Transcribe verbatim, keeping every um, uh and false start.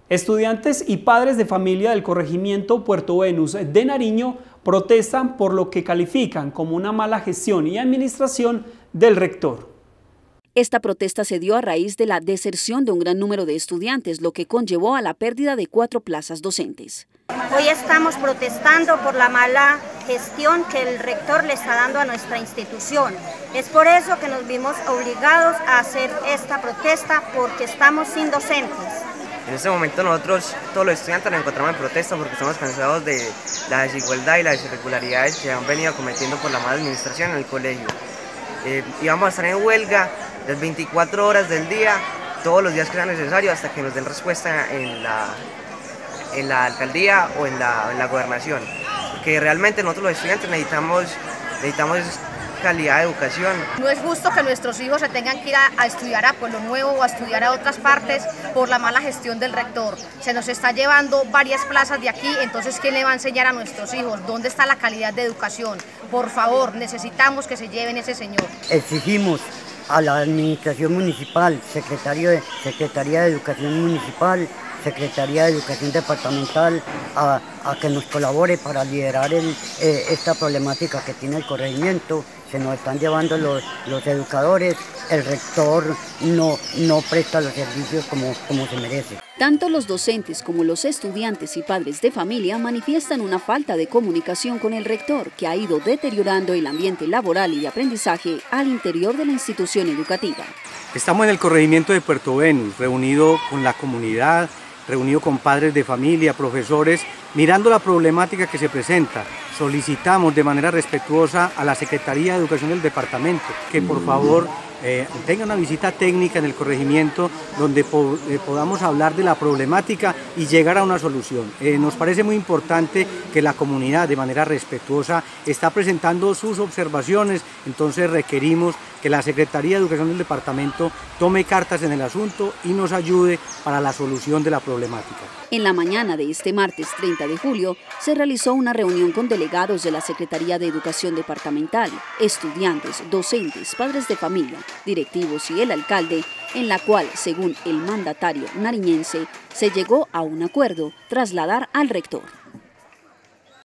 Estudiantes y padres de familia del corregimiento Puerto Venus de Nariño protestan por lo que califican como una mala gestión y administración del rector. Esta protesta se dio a raíz de la deserción de un gran número de estudiantes, lo que conllevó a la pérdida de cuatro plazas docentes. Hoy estamos protestando por la mala gestión que el rector le está dando a nuestra institución. Es por eso que nos vimos obligados a hacer esta protesta, porque estamos sin docentes. En este momento nosotros, todos los estudiantes, nos encontramos en protesta porque estamos cansados de la desigualdad y las irregularidades que han venido cometiendo por la mala administración en el colegio. Eh, y vamos a estar en huelga las veinticuatro horas del día, todos los días que sea necesario, hasta que nos den respuesta en la, en la alcaldía o en la, en la gobernación. Porque realmente nosotros los estudiantes necesitamos, necesitamos calidad de educación. No es justo que nuestros hijos se tengan que ir a, a estudiar a Pueblo Nuevo o a estudiar a otras partes por la mala gestión del rector. Se nos está llevando varias plazas de aquí, entonces ¿quién le va a enseñar a nuestros hijos? ¿Dónde está la calidad de educación? Por favor, necesitamos que se lleven ese señor. Exigimos a la administración municipal, Secretario de, Secretaría de Educación Municipal, Secretaría de Educación Departamental, a, a que nos colabore para liderar el, eh, esta problemática que tiene el corregimiento. Se nos están llevando los, los educadores, el rector no, no presta los servicios como, como se merece. Tanto los docentes como los estudiantes y padres de familia manifiestan una falta de comunicación con el rector, que ha ido deteriorando el ambiente laboral y de aprendizaje al interior de la institución educativa. Estamos en el corregimiento de Puerto Venus, reunido con la comunidad, reunido con padres de familia, profesores, mirando la problemática que se presenta. Solicitamos de manera respetuosa a la Secretaría de Educación del departamento que por favor eh, tenga una visita técnica en el corregimiento donde po eh, podamos hablar de la problemática y llegar a una solución. Eh, nos parece muy importante que la comunidad de manera respetuosa está presentando sus observaciones, entonces requerimos que la Secretaría de Educación del departamento tome cartas en el asunto y nos ayude para la solución de la problemática. En la mañana de este martes treinta de julio se realizó una reunión con delegados de la Secretaría de Educación Departamental, estudiantes, docentes, padres de familia, directivos y el alcalde, en la cual, según el mandatario nariñense, se llegó a un acuerdo: trasladar al rector.